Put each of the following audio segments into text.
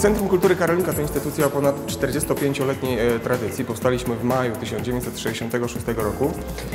Centrum Kultury Karolinka to instytucja o ponad 45-letniej tradycji. Powstaliśmy w maju 1966 roku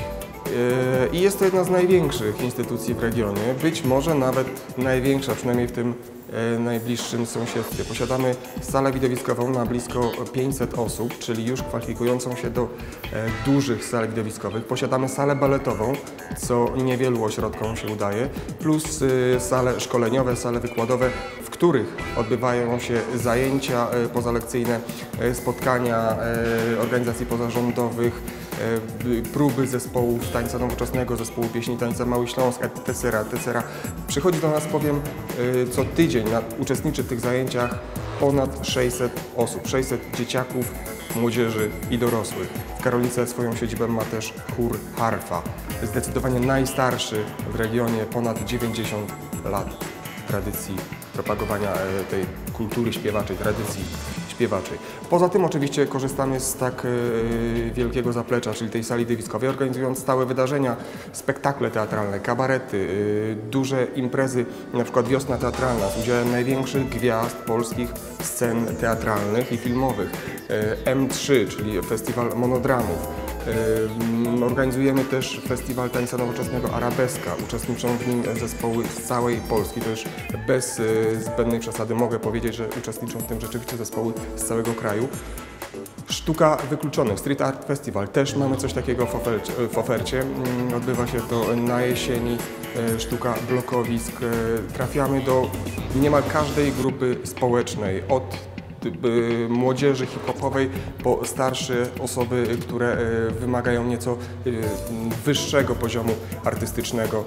i jest to jedna z największych instytucji w regionie, być może nawet największa, przynajmniej w tym najbliższym sąsiedztwie. Posiadamy salę widowiskową na blisko 500 osób, czyli już kwalifikującą się do dużych sal widowiskowych. Posiadamy salę baletową, co niewielu ośrodkom się udaje, plus sale szkoleniowe, sale wykładowe, w których odbywają się zajęcia pozalekcyjne, spotkania organizacji pozarządowych, próby zespołów tańca nowoczesnego, zespołu pieśni tańca Mały Śląsk, etc., etc. Przychodzi do nas, powiem, co tydzień uczestniczy w tych zajęciach ponad 600 osób, 600 dzieciaków, młodzieży i dorosłych. W Karolince swoją siedzibę ma też chór Harfa, zdecydowanie najstarszy w regionie, ponad 90 lat tradycji propagowania tej kultury śpiewaczej, tradycji śpiewaczej. Poza tym oczywiście korzystamy z tak wielkiego zaplecza, czyli tej sali widowiskowej, organizując stałe wydarzenia, spektakle teatralne, kabarety, duże imprezy, na przykład Wiosna Teatralna z udziałem największych gwiazd polskich scen teatralnych i filmowych, M3, czyli Festiwal Monodramów. Organizujemy też Festiwal Tańca Nowoczesnego Arabeska. Uczestniczą w nim zespoły z całej Polski. To już bez zbędnej przesady mogę powiedzieć, że uczestniczą w tym rzeczywiście zespoły z całego kraju. Sztuka wykluczonych, Street Art Festival, też mamy coś takiego w ofercie. Odbywa się to na jesieni, sztuka blokowisk. Trafiamy do niemal każdej grupy społecznej, od młodzieży hip-hopowej po starsze osoby, które wymagają nieco wyższego poziomu artystycznego,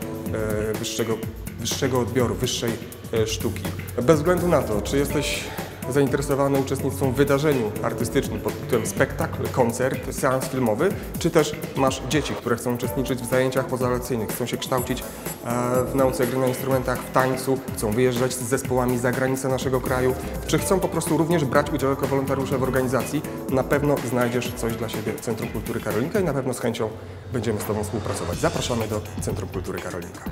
wyższego odbioru, wyższej sztuki. Bez względu na to, czy jesteś zainteresowany uczestnictwem w wydarzeniu artystycznym pod tytułem spektakl, koncert, seans filmowy, czy też masz dzieci, które chcą uczestniczyć w zajęciach pozalekcyjnych, chcą się kształcić w nauce gry na instrumentach, w tańcu, chcą wyjeżdżać z zespołami za granicę naszego kraju, czy chcą po prostu również brać udział jako wolontariusze w organizacji, na pewno znajdziesz coś dla siebie w Centrum Kultury Karolinka i na pewno z chęcią będziemy z Tobą współpracować. Zapraszamy do Centrum Kultury Karolinka.